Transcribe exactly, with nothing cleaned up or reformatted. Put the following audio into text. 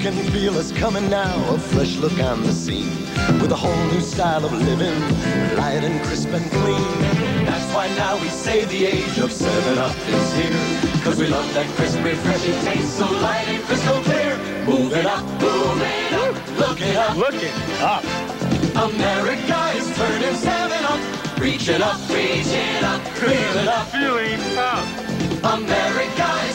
can feel us coming now, a fresh look on the scene, with a whole new style of living, light and crisp and clean. That's why now we say the age of seven up is here, cause we love that crisp, refreshing taste, so light and crystal clear. Moving up, moving up, looking up, looking up. America is turning seven up, reaching up, reaching up, feeling up, feeling up. America